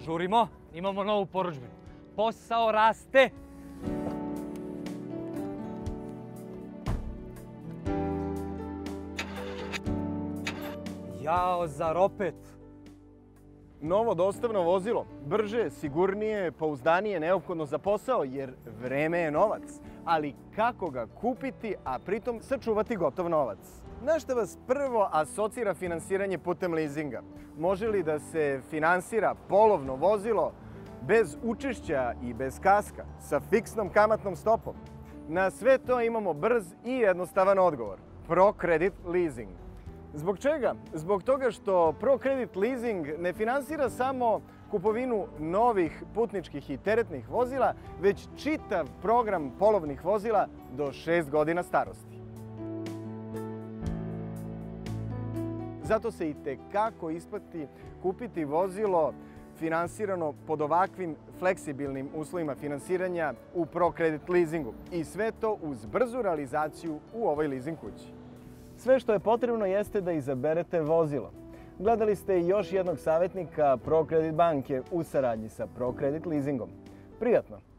Žurimo, imamo novu porudžbinu. Posao raste. Jao, zar opet? Novo dostavno vozilo, brže, sigurnije, pouzdanije, neophodno za posao, jer vreme je novac. Ali kako ga kupiti, a pritom sačuvati gotov novac? Na šta vas prvo asocira finansiranje putem leasinga? Može li da se finansira polovno vozilo bez učešća i bez kaska, sa fiksnom kamatnom stopom? Na sve to imamo brz i jednostavan odgovor. ProCredit Leasing. Zbog čega? Zbog toga što ProCredit Leasing ne finansira samo kupovinu novih putničkih i teretnih vozila, već čitav program polovnih vozila do 6 godina starosti. Zato se i tekako isplati kupiti vozilo finansirano pod ovakvim fleksibilnim uslovima finansiranja u ProCredit Leasingu. I sve to uz brzu realizaciju u ovoj leasing kući. Sve što je potrebno jeste da izaberete vozilo. Gledali ste još jednog savjetnika ProCredit banke u saradnji sa ProCredit Leasingom. Prijatno!